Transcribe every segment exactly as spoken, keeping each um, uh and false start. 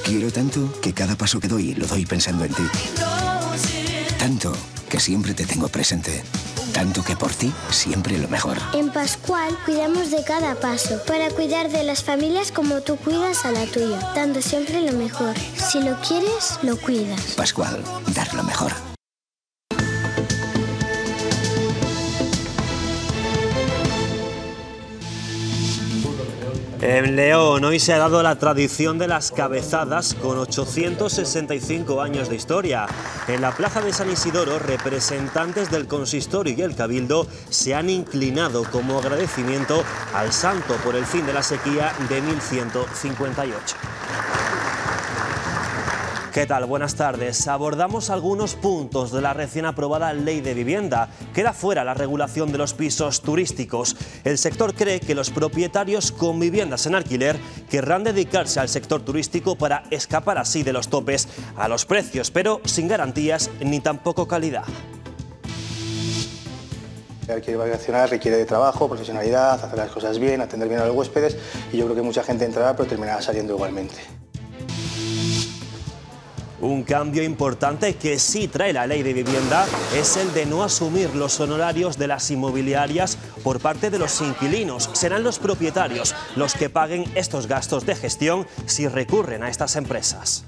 quiero tanto que cada paso que doy lo doy pensando en ti. Tanto que siempre te tengo presente. Tanto que por ti siempre lo mejor. En Pascual cuidamos de cada paso para cuidar de las familias como tú cuidas a la tuya, dando siempre lo mejor. Si lo quieres, lo cuidas. Pascual, dar lo mejor. En León hoy se ha dado la tradición de las cabezadas con ochocientos sesenta y cinco años de historia. En la plaza de San Isidoro, representantes del consistorio y el cabildo se han inclinado como agradecimiento al santo por el fin de la sequía de mil ciento cincuenta y ocho. ¿Qué tal? Buenas tardes. Abordamos algunos puntos de la recién aprobada Ley de Vivienda. Queda fuera la regulación de los pisos turísticos. El sector cree que los propietarios con viviendas en alquiler querrán dedicarse al sector turístico para escapar así de los topes a los precios, pero sin garantías ni tampoco calidad. El alquiler vacacional requiere de trabajo, profesionalidad, hacer las cosas bien, atender bien a los huéspedes, y yo creo que mucha gente entrará pero terminará saliendo igualmente. Un cambio importante que sí trae la Ley de Vivienda es el de no asumir los honorarios de las inmobiliarias por parte de los inquilinos. Serán los propietarios los que paguen estos gastos de gestión si recurren a estas empresas.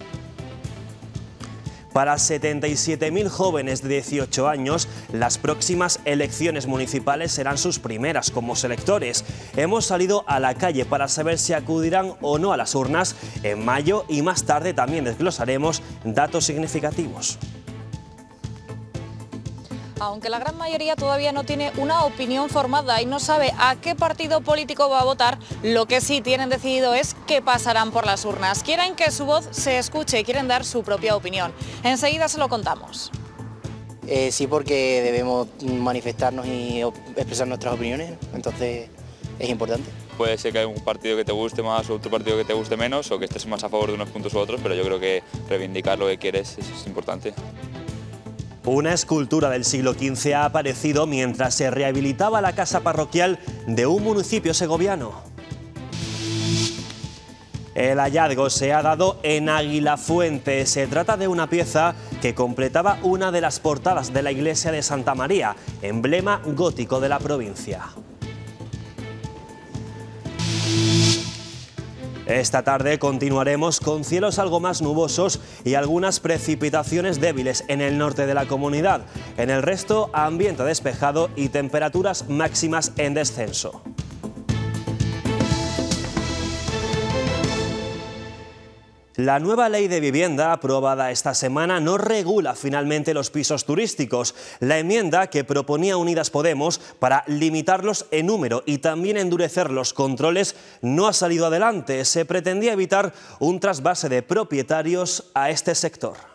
Para setenta y siete mil jóvenes de dieciocho años, las próximas elecciones municipales serán sus primeras como selectores. Hemos salido a la calle para saber si acudirán o no a las urnas en mayo y más tarde también desglosaremos datos significativos. Aunque la gran mayoría todavía no tiene una opinión formada y no sabe a qué partido político va a votar, lo que sí tienen decidido es qué pasarán por las urnas. Quieren que su voz se escuche y quieren dar su propia opinión. Enseguida se lo contamos. Eh, sí, porque debemos manifestarnos y expresar nuestras opiniones, entonces es importante. Puede ser que haya un partido que te guste más o otro partido que te guste menos, o que estés más a favor de unos puntos u otros, pero yo creo que reivindicar lo que quieres es, es importante. Una escultura del siglo quince ha aparecido mientras se rehabilitaba la casa parroquial de un municipio segoviano. El hallazgo se ha dado en Aguilafuente. Se trata de una pieza que completaba una de las portadas de la iglesia de Santa María, emblema gótico de la provincia. Esta tarde continuaremos con cielos algo más nubosos y algunas precipitaciones débiles en el norte de la comunidad. En el resto, ambiente despejado y temperaturas máximas en descenso. La nueva Ley de Vivienda aprobada esta semana no regula finalmente los pisos turísticos. La enmienda que proponía Unidas Podemos para limitarlos en número y también endurecer los controles no ha salido adelante. Se pretendía evitar un trasvase de propietarios a este sector.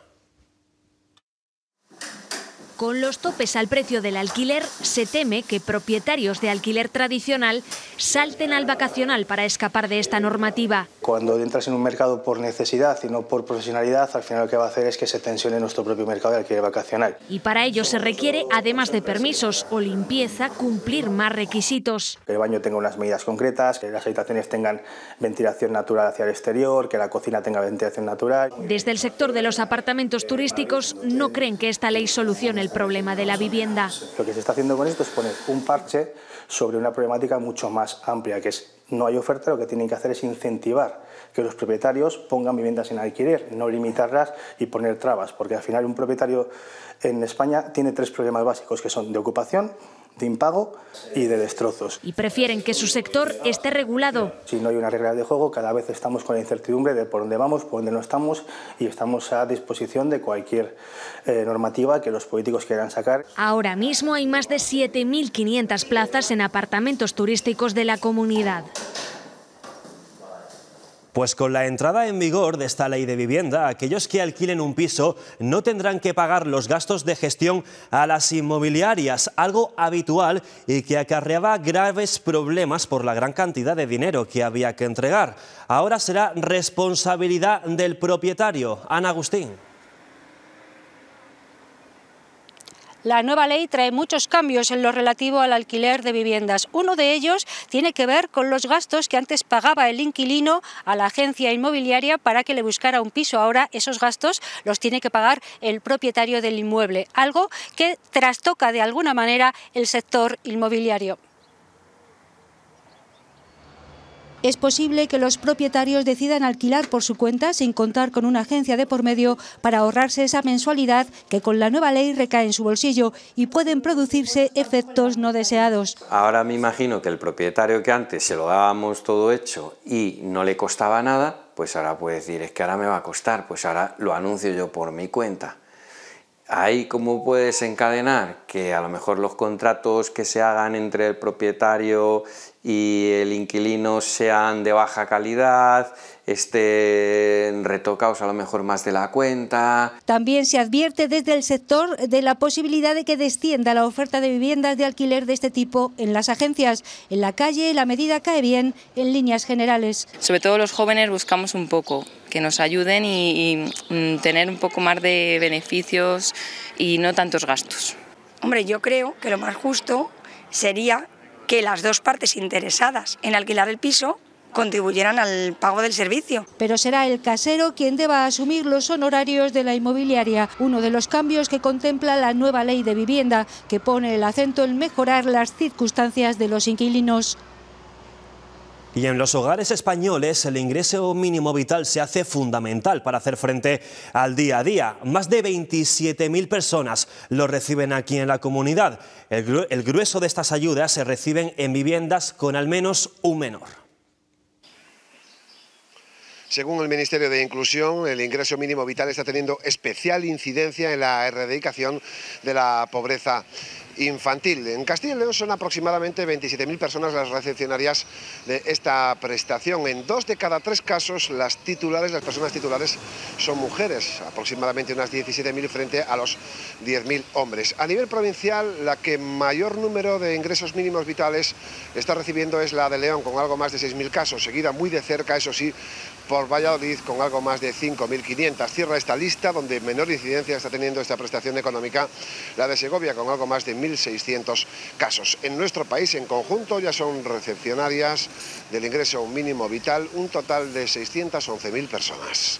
Con los topes al precio del alquiler, se teme que propietarios de alquiler tradicional salten al vacacional para escapar de esta normativa. Cuando entras en un mercado por necesidad y no por profesionalidad, al final lo que va a hacer es que se tensione nuestro propio mercado de alquiler vacacional. Y para ello se requiere, además de permisos o limpieza, cumplir más requisitos. Que el baño tenga unas medidas concretas, que las habitaciones tengan ventilación natural hacia el exterior, que la cocina tenga ventilación natural. Desde el sector de los apartamentos turísticos no creen que esta ley solucione el problema de la vivienda. Lo que se está haciendo con esto es poner un parche sobre una problemática mucho más amplia, que es no hay oferta, lo que tienen que hacer es incentivar que los propietarios pongan viviendas en alquiler, no limitarlas y poner trabas, porque al final un propietario en España tiene tres problemas básicos, que son de ocupación, de impago y de destrozos. Y prefieren que su sector esté regulado. Si no hay una regla de juego, cada vez estamos con la incertidumbre de por dónde vamos, por dónde no estamos, y estamos a disposición de cualquier eh, normativa que los políticos quieran sacar. Ahora mismo hay más de siete mil quinientas plazas en apartamentos turísticos de la comunidad. Pues con la entrada en vigor de esta Ley de Vivienda, aquellos que alquilen un piso no tendrán que pagar los gastos de gestión a las inmobiliarias, algo habitual y que acarreaba graves problemas por la gran cantidad de dinero que había que entregar. Ahora será responsabilidad del propietario. Ana Agustín. La nueva ley trae muchos cambios en lo relativo al alquiler de viviendas. Uno de ellos tiene que ver con los gastos que antes pagaba el inquilino a la agencia inmobiliaria para que le buscara un piso. Ahora esos gastos los tiene que pagar el propietario del inmueble, algo que trastoca de alguna manera el sector inmobiliario. Es posible que los propietarios decidan alquilar por su cuenta sin contar con una agencia de por medio para ahorrarse esa mensualidad que con la nueva ley recae en su bolsillo y pueden producirse efectos no deseados. Ahora me imagino que el propietario que antes se lo dábamos todo hecho y no le costaba nada, pues ahora puede decir, es que ahora me va a costar, pues ahora lo anuncio yo por mi cuenta. Ahí, ¿cómo puede desencadenar? Que a lo mejor los contratos que se hagan entre el propietario y el inquilino sean de baja calidad, estén retocados a lo mejor más de la cuenta. También se advierte desde el sector de la posibilidad de que descienda la oferta de viviendas de alquiler de este tipo en las agencias. En la calle la medida cae bien en líneas generales. Sobre todo los jóvenes buscamos un poco que nos ayuden y, y tener un poco más de beneficios y no tantos gastos. Hombre, yo creo que lo más justo sería que las dos partes interesadas en alquilar el piso contribuyeran al pago del servicio. Pero será el casero quien deba asumir los honorarios de la inmobiliaria, uno de los cambios que contempla la nueva ley de vivienda, que pone el acento en mejorar las circunstancias de los inquilinos. Y en los hogares españoles el ingreso mínimo vital se hace fundamental para hacer frente al día a día. Más de veintisiete mil personas lo reciben aquí en la comunidad. El, gru el grueso de estas ayudas se reciben en viviendas con al menos un menor. Según el Ministerio de Inclusión, el ingreso mínimo vital está teniendo especial incidencia en la erradicación de la pobreza infantil. En Castilla y León son aproximadamente veintisiete mil personas las recepcionarias de esta prestación. En dos de cada tres casos las titulares, las personas titulares son mujeres, aproximadamente unas diecisiete mil frente a los diez mil hombres. A nivel provincial, la que mayor número de ingresos mínimos vitales está recibiendo es la de León, con algo más de seis mil casos, seguida muy de cerca, eso sí, por Valladolid, con algo más de cinco mil quinientos. Cierra esta lista, donde menor incidencia está teniendo esta prestación económica, la de Segovia, con algo más de mil seiscientos casos. En nuestro país, en conjunto, ya son recepcionarias del ingreso mínimo vital un total de seiscientas once mil personas.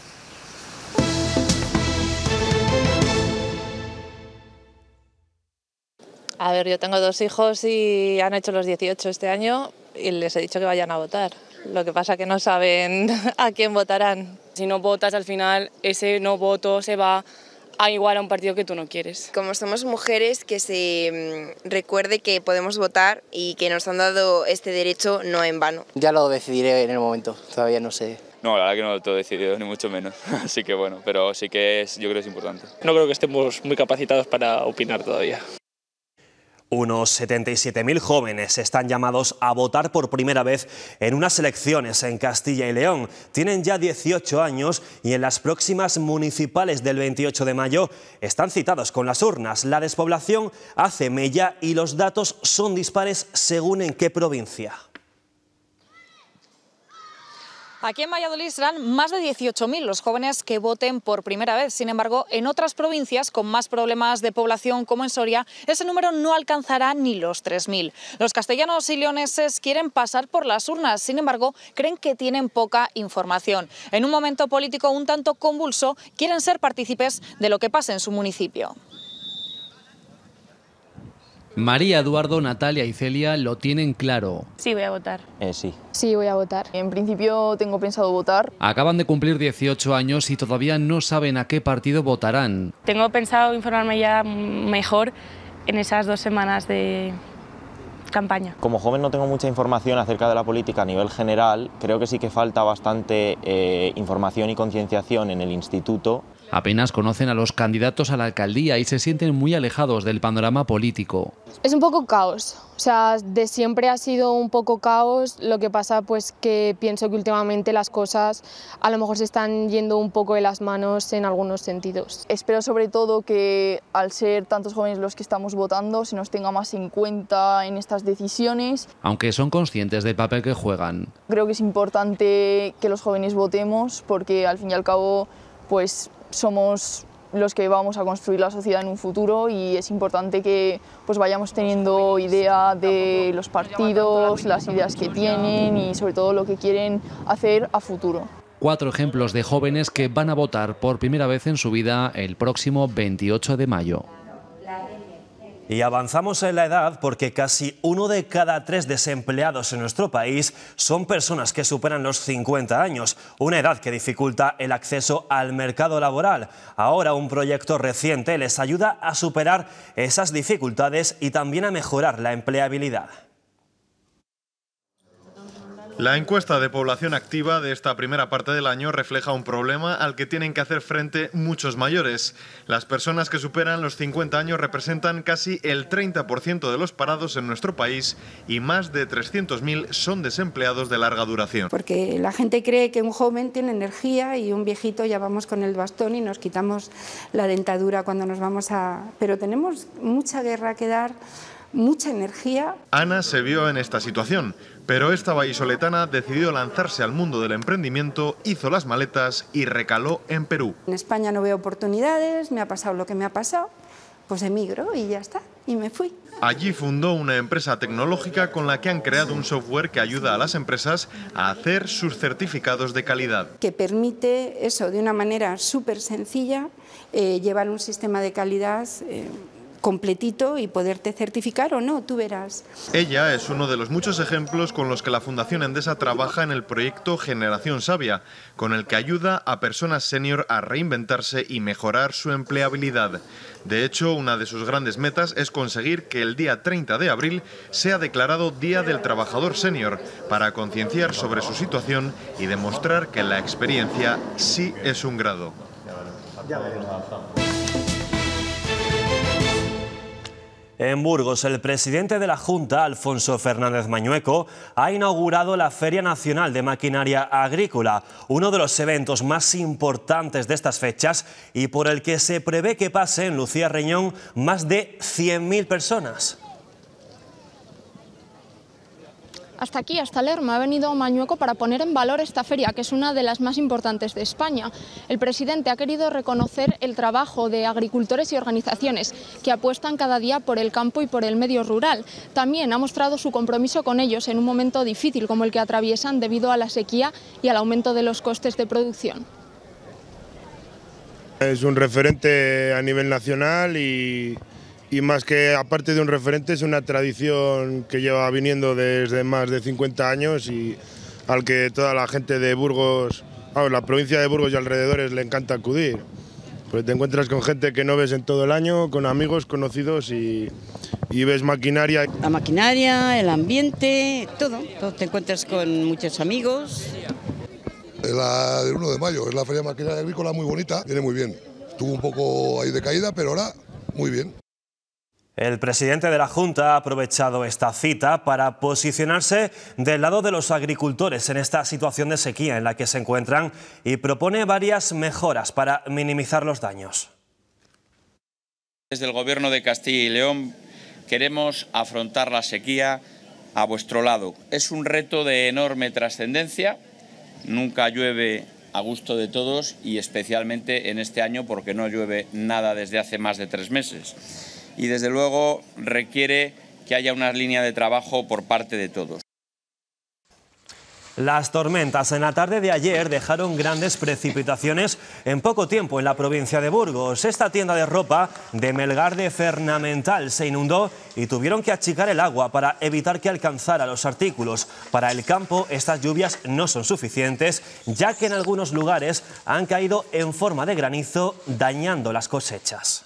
A ver, yo tengo dos hijos y han hecho los dieciocho este año y les he dicho que vayan a votar. Lo que pasa es que no saben a quién votarán. Si no votas, al final ese no voto se va a igual a un partido que tú no quieres. Como somos mujeres, que se recuerde que podemos votar y que nos han dado este derecho no en vano. Ya lo decidiré en el momento, todavía no sé. No, la verdad que no lo he decidido, ni mucho menos. Así que bueno, pero sí que es, yo creo que es importante. No creo que estemos muy capacitados para opinar todavía. Unos setenta y siete mil jóvenes están llamados a votar por primera vez en unas elecciones en Castilla y León. Tienen ya dieciocho años y en las próximas municipales del veintiocho de mayo están citados con las urnas. La despoblación hace mella y los datos son dispares según en qué provincia. Aquí en Valladolid serán más de dieciocho mil los jóvenes que voten por primera vez. Sin embargo, en otras provincias con más problemas de población, como en Soria, ese número no alcanzará ni los tres mil. Los castellanos y leoneses quieren pasar por las urnas, sin embargo, creen que tienen poca información. En un momento político un tanto convulso, quieren ser partícipes de lo que pase en su municipio. María, Eduardo, Natalia y Celia lo tienen claro. Sí, voy a votar. Eh, sí. Sí, voy a votar. En principio tengo pensado votar. Acaban de cumplir dieciocho años y todavía no saben a qué partido votarán. Tengo pensado informarme ya mejor en esas dos semanas de campaña. Como joven no tengo mucha información acerca de la política a nivel general. Creo que sí que falta bastante eh, información y concienciación en el instituto. Apenas conocen a los candidatos a la alcaldía y se sienten muy alejados del panorama político. Es un poco caos, o sea, de siempre ha sido un poco caos, lo que pasa pues que pienso que últimamente las cosas a lo mejor se están yendo un poco de las manos en algunos sentidos. Espero sobre todo que al ser tantos jóvenes los que estamos votando se nos tenga más en cuenta en estas decisiones. Aunque son conscientes del papel que juegan. Creo que es importante que los jóvenes votemos porque al fin y al cabo pues somos los que vamos a construir la sociedad en un futuro, y es importante que pues vayamos teniendo idea de los partidos, las ideas que tienen y sobre todo lo que quieren hacer a futuro. Cuatro ejemplos de jóvenes que van a votar por primera vez en su vida el próximo veintiocho de mayo. Y avanzamos en la edad porque casi uno de cada tres desempleados en nuestro país son personas que superan los cincuenta años, una edad que dificulta el acceso al mercado laboral. Ahora un proyecto reciente les ayuda a superar esas dificultades y también a mejorar la empleabilidad. La encuesta de población activa de esta primera parte del año refleja un problema al que tienen que hacer frente muchos mayores. Las personas que superan los cincuenta años representan casi el treinta por ciento de los parados en nuestro país y más de trescientos mil son desempleados de larga duración. Porque la gente cree que un joven tiene energía y un viejito ya vamos con el bastón y nos quitamos la dentadura cuando nos vamos a... Pero tenemos mucha guerra que dar, mucha energía. Ana se vio en esta situación, pero esta vallisoletana decidió lanzarse al mundo del emprendimiento, hizo las maletas y recaló en Perú. En España no veo oportunidades, me ha pasado lo que me ha pasado, pues emigro y ya está, y me fui. Allí fundó una empresa tecnológica con la que han creado un software que ayuda a las empresas a hacer sus certificados de calidad. Que permite eso de una manera súper sencilla, eh, llevar un sistema de calidad eh, completito y poderte certificar o no, tú verás. Ella es uno de los muchos ejemplos con los que la Fundación Endesa trabaja en el proyecto Generación Sabia, con el que ayuda a personas senior a reinventarse y mejorar su empleabilidad. De hecho, una de sus grandes metas es conseguir que el día treinta de abril sea declarado Día del Trabajador Senior, para concienciar sobre su situación y demostrar que la experiencia sí es un grado. En Burgos, el presidente de la Junta, Alfonso Fernández Mañueco, ha inaugurado la Feria Nacional de Maquinaria Agrícola, uno de los eventos más importantes de estas fechas y por el que se prevé que pasen en Lucía Reñón más de cien mil personas. Hasta aquí, hasta Lerma, ha venido Mañueco para poner en valor esta feria, que es una de las más importantes de España. El presidente ha querido reconocer el trabajo de agricultores y organizaciones que apuestan cada día por el campo y por el medio rural. También ha mostrado su compromiso con ellos en un momento difícil como el que atraviesan debido a la sequía y al aumento de los costes de producción. Es un referente a nivel nacional y... Y más que aparte de un referente, es una tradición que lleva viniendo desde más de cincuenta años y al que toda la gente de Burgos, vamos, la provincia de Burgos y alrededores le encanta acudir. Porque te encuentras con gente que no ves en todo el año, con amigos, conocidos y, y ves maquinaria. La maquinaria, el ambiente, todo. todo. Te encuentras con muchos amigos. La del uno de mayo, es la Feria de Maquinaria Agrícola, muy bonita, viene muy bien. Estuvo un poco ahí de caída, pero ahora muy bien. El presidente de la Junta ha aprovechado esta cita para posicionarse del lado de los agricultores en esta situación de sequía en la que se encuentran y propone varias mejoras para minimizar los daños. Desde el Gobierno de Castilla y León queremos afrontar la sequía a vuestro lado. Es un reto de enorme trascendencia, nunca llueve a gusto de todos y especialmente en este año porque no llueve nada desde hace más de tres meses. Y desde luego requiere que haya una línea de trabajo por parte de todos. Las tormentas en la tarde de ayer dejaron grandes precipitaciones en poco tiempo en la provincia de Burgos. Esta tienda de ropa de Melgar de Fernamental se inundó y tuvieron que achicar el agua para evitar que alcanzara los artículos. Para el campo estas lluvias no son suficientes, ya que en algunos lugares han caído en forma de granizo, dañando las cosechas.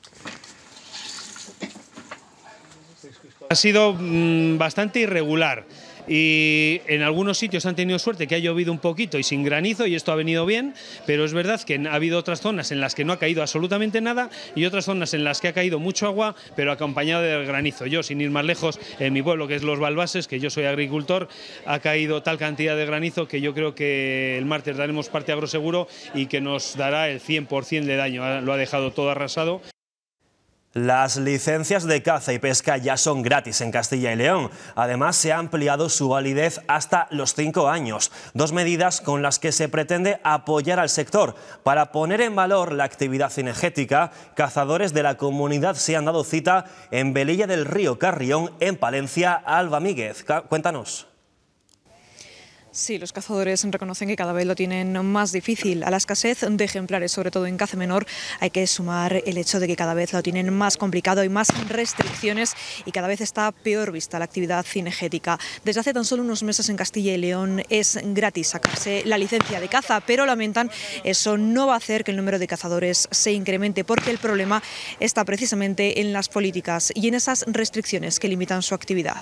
Ha sido mmm, bastante irregular y en algunos sitios han tenido suerte que ha llovido un poquito y sin granizo y esto ha venido bien, pero es verdad que ha habido otras zonas en las que no ha caído absolutamente nada y otras zonas en las que ha caído mucho agua pero acompañado del granizo. Yo, sin ir más lejos, en mi pueblo, que es Los Balbases, que yo soy agricultor, ha caído tal cantidad de granizo que yo creo que el martes daremos parte a Agroseguro y que nos dará el cien por cien de daño. Lo ha dejado todo arrasado. Las licencias de caza y pesca ya son gratis en Castilla y León. Además, se ha ampliado su validez hasta los cinco años. Dos medidas con las que se pretende apoyar al sector. Para poner en valor la actividad cinegética, cazadores de la comunidad se han dado cita en Velilla del Río Carrión, en Palencia. Alba Míguez, cuéntanos. Sí, los cazadores reconocen que cada vez lo tienen más difícil. A la escasez de ejemplares, sobre todo en caza menor, hay que sumar el hecho de que cada vez lo tienen más complicado, hay más restricciones y cada vez está peor vista la actividad cinegética. Desde hace tan solo unos meses en Castilla y León es gratis sacarse la licencia de caza, pero lamentan eso no va a hacer que el número de cazadores se incremente, porque el problema está precisamente en las políticas y en esas restricciones que limitan su actividad.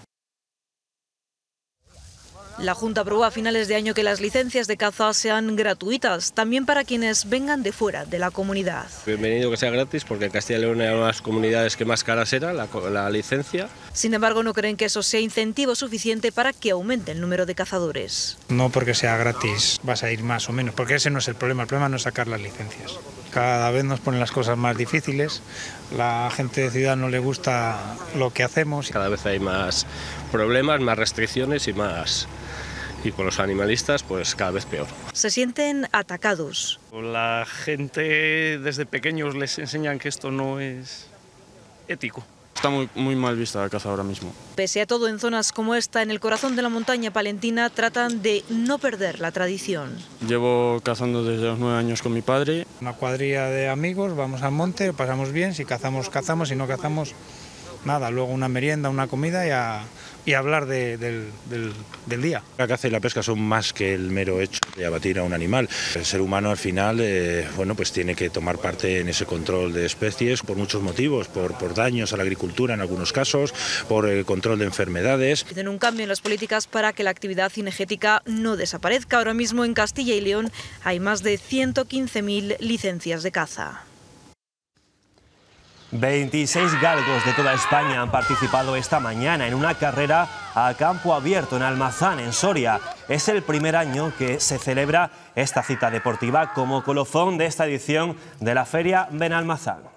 La Junta aprobó a finales de año que las licencias de caza sean gratuitas, también para quienes vengan de fuera de la comunidad. Bienvenido que sea gratis, porque en Castilla y León hay una de las comunidades que más caras era la, la licencia. Sin embargo, no creen que eso sea incentivo suficiente para que aumente el número de cazadores. No porque sea gratis vas a ir más o menos, porque ese no es el problema, el problema no es sacar las licencias. Cada vez nos ponen las cosas más difíciles, la gente de ciudad no le gusta lo que hacemos. Cada vez hay más problemas, más restricciones y más... y con los animalistas pues cada vez peor. Se sienten atacados. La gente desde pequeños les enseñan que esto no es ético. Está muy, muy mal vista la caza ahora mismo. Pese a todo, en zonas como esta, en el corazón de la montaña palentina, tratan de no perder la tradición. Llevo cazando desde los nueve años con mi padre. Una cuadrilla de amigos, vamos al monte, pasamos bien, si cazamos, cazamos, si no cazamos, nada. Luego una merienda, una comida y a... y hablar de, del, del, del día. La caza y la pesca son más que el mero hecho de abatir a un animal. El ser humano al final eh, bueno, pues tiene que tomar parte en ese control de especies por muchos motivos, por, por daños a la agricultura en algunos casos, por el control de enfermedades. Piden un cambio en las políticas para que la actividad cinegética no desaparezca. Ahora mismo en Castilla y León hay más de ciento quince mil licencias de caza. veintiséis galgos de toda España han participado esta mañana en una carrera a campo abierto en Almazán, en Soria. Es el primer año que se celebra esta cita deportiva como colofón de esta edición de la Feria Benalmazán.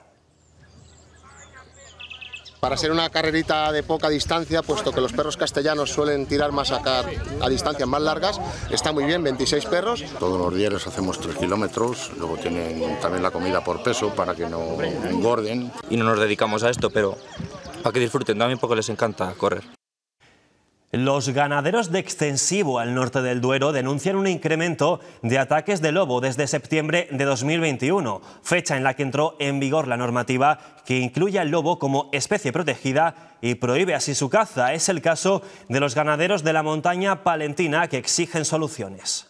Para ser una carrerita de poca distancia, puesto que los perros castellanos suelen tirar más a, a distancias más largas, está muy bien, veintiséis perros. Todos los días hacemos tres kilómetros, luego tienen también la comida por peso para que no engorden. Y no nos dedicamos a esto, pero para que disfruten también porque les encanta correr. Los ganaderos de extensivo al norte del Duero denuncian un incremento de ataques de lobo desde septiembre de dos mil veintiuno, fecha en la que entró en vigor la normativa que incluye al lobo como especie protegida y prohíbe así su caza. Es el caso de los ganaderos de la montaña palentina que exigen soluciones.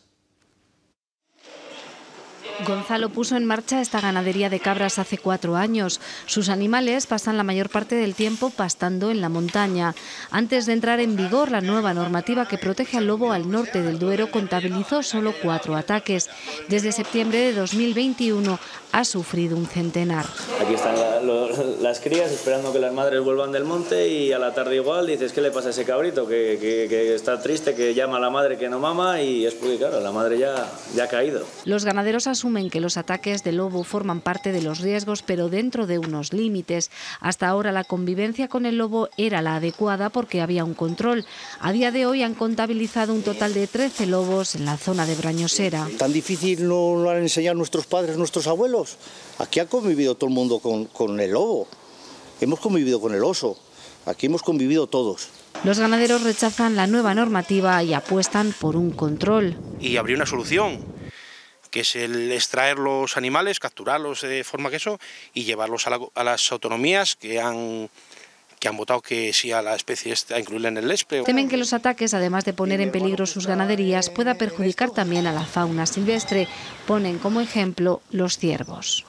Gonzalo puso en marcha esta ganadería de cabras hace cuatro años. Sus animales pasan la mayor parte del tiempo pastando en la montaña. Antes de entrar en vigor la nueva normativa que protege al lobo al norte del Duero, contabilizó solo cuatro ataques. Desde septiembre de dos mil veintiuno ha sufrido un centenar. Aquí están la, lo, las crías esperando que las madres vuelvan del monte y a la tarde igual dices, ¿qué le pasa a ese cabrito? Que, que, que está triste, que llama a la madre que no mama y es porque claro, la madre ya, ya ha caído. Los ganaderos asumen que los ataques de lobo forman parte de los riesgos, pero dentro de unos límites. Hasta ahora la convivencia con el lobo era la adecuada porque había un control. A día de hoy han contabilizado un total de trece lobos en la zona de Brañosera. ¿Tan difícil no lo han enseñado nuestros padres, nuestros abuelos? Aquí ha convivido todo el mundo con, con el lobo. Hemos convivido con el oso. Aquí hemos convivido todos. Los ganaderos rechazan la nueva normativa y apuestan por un control. Y habría una solución, que es el extraer los animales, capturarlos de forma que eso y llevarlos a, la, a las autonomías que han, que han votado que sí a la especie, a incluirla en el ESPE. Temen que los ataques, además de poner en peligro sus ganaderías, pueda perjudicar también a la fauna silvestre. Ponen como ejemplo los ciervos.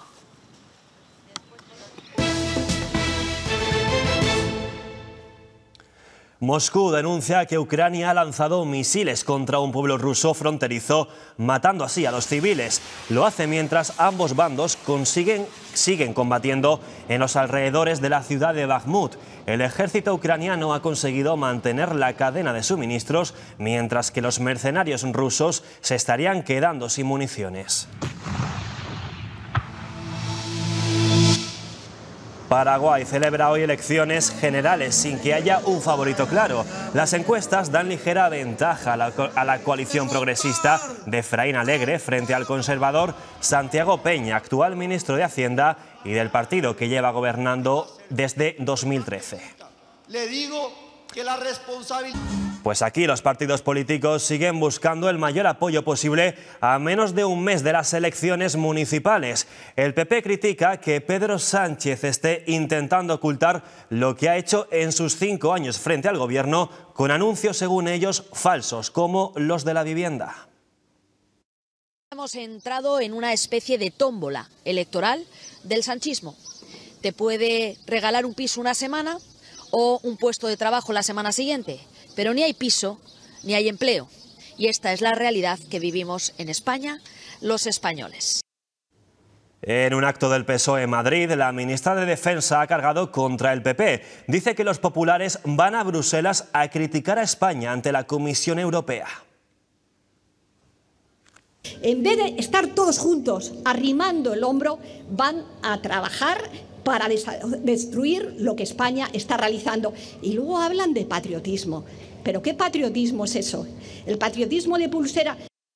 Moscú denuncia que Ucrania ha lanzado misiles contra un pueblo ruso fronterizo, matando así a los civiles. Lo hace mientras ambos bandos consiguen, siguen combatiendo en los alrededores de la ciudad de Bakhmut. El ejército ucraniano ha conseguido mantener la cadena de suministros, mientras que los mercenarios rusos se estarían quedando sin municiones. Paraguay celebra hoy elecciones generales sin que haya un favorito claro. Las encuestas dan ligera ventaja a la, a la coalición progresista de Efraín Alegre frente al conservador Santiago Peña, actual ministro de Hacienda y del partido que lleva gobernando desde dos mil trece. Le digo que la responsabilidad... Pues aquí los partidos políticos siguen buscando el mayor apoyo posible a menos de un mes de las elecciones municipales. El P P critica que Pedro Sánchez esté intentando ocultar lo que ha hecho en sus cinco años frente al gobierno con anuncios, según ellos, falsos, como los de la vivienda. Hemos entrado en una especie de tómbola electoral del sanchismo. Te puede regalar un piso una semana o un puesto de trabajo la semana siguiente. Pero ni hay piso, ni hay empleo. Y esta es la realidad que vivimos en España los españoles. En un acto del P S O E en Madrid, la ministra de Defensa ha cargado contra el P P. Dice que los populares van a Bruselas a criticar a España ante la Comisión Europea. En vez de estar todos juntos arrimando el hombro, van a trabajar para destruir lo que España está realizando. Y luego hablan de patriotismo. ¿Pero qué patriotismo es eso? El patriotismo de pulsera...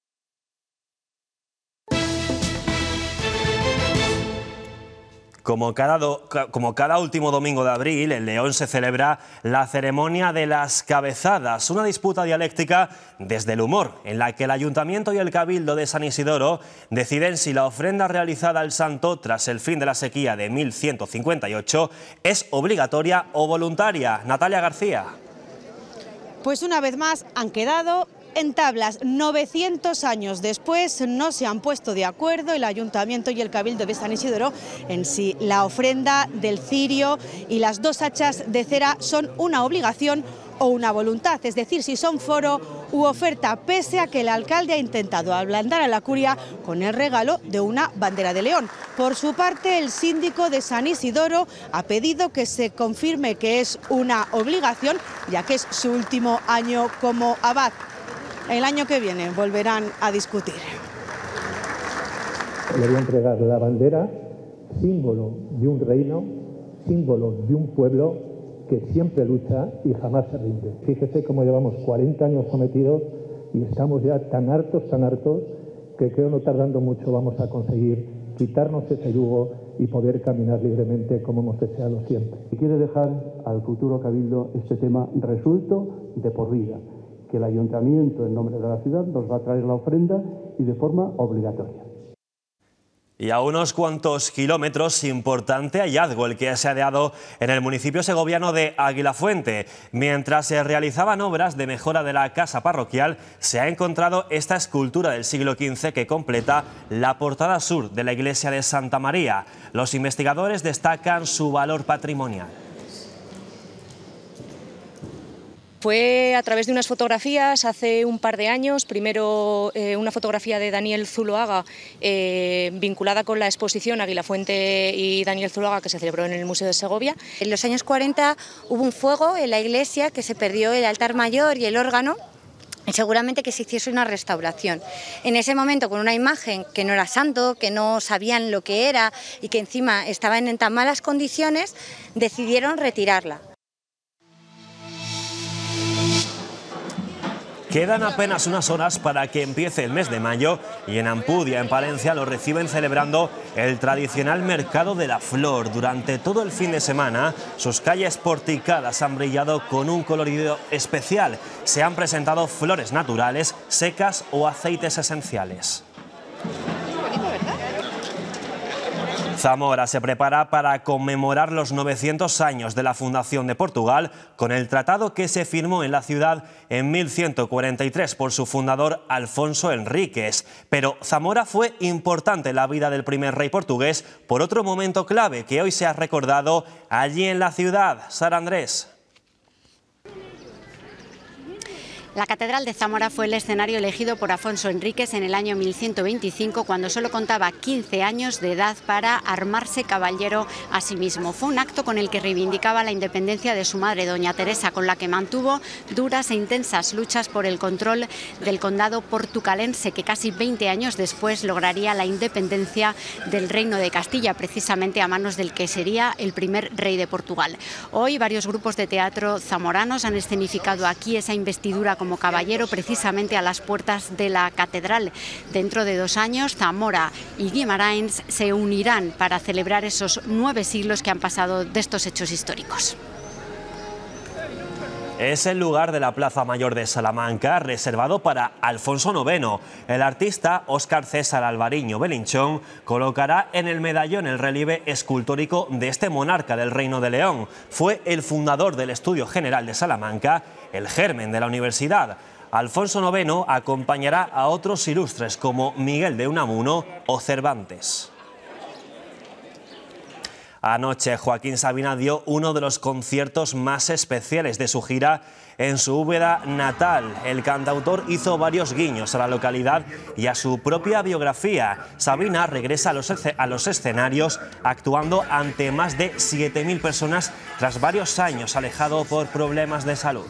Como cada, do, como cada último domingo de abril, en León se celebra la ceremonia de las cabezadas, una disputa dialéctica desde el humor, en la que el Ayuntamiento y el Cabildo de San Isidoro deciden si la ofrenda realizada al santo tras el fin de la sequía de mil ciento cincuenta y ocho es obligatoria o voluntaria. Natalia García. Pues una vez más han quedado en tablas. novecientos años después no se han puesto de acuerdo el Ayuntamiento y el Cabildo de San Isidoro en si la ofrenda del cirio y las dos hachas de cera son una obligación o una voluntad, es decir, si son foro u oferta, pese a que el alcalde ha intentado ablandar a la curia con el regalo de una bandera de León. Por su parte, el síndico de San Isidoro ha pedido que se confirme que es una obligación, ya que es su último año como abad. El año que viene volverán a discutir. Le voy a entregar la bandera, símbolo de un reino, símbolo de un pueblo que siempre lucha y jamás se rinde. Fíjese cómo llevamos cuarenta años sometidos y estamos ya tan hartos, tan hartos, que creo no tardando mucho vamos a conseguir quitarnos ese yugo y poder caminar libremente como hemos deseado siempre. Y quiere dejar al futuro Cabildo este tema resuelto de por vida, que el Ayuntamiento, en nombre de la ciudad, nos va a traer la ofrenda y de forma obligatoria. Y a unos cuantos kilómetros, importante hallazgo el que se ha dado en el municipio segoviano de Aguilafuente. Mientras se realizaban obras de mejora de la casa parroquial, se ha encontrado esta escultura del siglo quince que completa la portada sur de la iglesia de Santa María. Los investigadores destacan su valor patrimonial. Fue a través de unas fotografías hace un par de años, primero eh, una fotografía de Daniel Zuloaga eh, vinculada con la exposición Aguilafuente y Daniel Zuloaga que se celebró en el Museo de Segovia. En los años cuarenta hubo un fuego en la iglesia que se perdió el altar mayor y el órgano. Y seguramente que se hiciese una restauración. En ese momento, con una imagen que no era santo, que no sabían lo que era y que encima estaba en tan malas condiciones, decidieron retirarla. Quedan apenas unas horas para que empiece el mes de mayo y en Ampudia, en Palencia, lo reciben celebrando el tradicional Mercado de la Flor. Durante todo el fin de semana, sus calles porticadas han brillado con un colorido especial. Se han presentado flores naturales, secas o aceites esenciales. Zamora se prepara para conmemorar los novecientos años de la fundación de Portugal con el tratado que se firmó en la ciudad en mil ciento cuarenta y tres por su fundador Alfonso Enríquez. Pero Zamora fue importante en la vida del primer rey portugués por otro momento clave que hoy se ha recordado allí en la ciudad. Sara Andrés. La Catedral de Zamora fue el escenario elegido por Afonso Enríquez en el año mil ciento veinticinco, cuando solo contaba quince años de edad, para armarse caballero a sí mismo. Fue un acto con el que reivindicaba la independencia de su madre, doña Teresa, con la que mantuvo duras e intensas luchas por el control del condado portucalense, que casi veinte años después lograría la independencia del Reino de Castilla, precisamente a manos del que sería el primer rey de Portugal. Hoy varios grupos de teatro zamoranos han escenificado aquí esa investidura como caballero, precisamente a las puertas de la catedral. Dentro de dos años, Zamora y Guimarães se unirán para celebrar esos nueve siglos que han pasado de estos hechos históricos. Es el lugar de la Plaza Mayor de Salamanca reservado para Alfonso noveno. El artista Óscar César Alvariño Belinchón colocará en el medallón el relieve escultórico de este monarca del Reino de León. Fue el fundador del Estudio General de Salamanca, el germen de la universidad. Alfonso noveno acompañará a otros ilustres como Miguel de Unamuno o Cervantes. Anoche Joaquín Sabina dio uno de los conciertos más especiales de su gira en su Úbeda natal. El cantautor hizo varios guiños a la localidad y a su propia biografía. Sabina regresa a los, a los escenarios actuando ante más de siete mil personas tras varios años alejado por problemas de salud.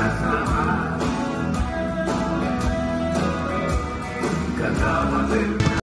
Cantaba del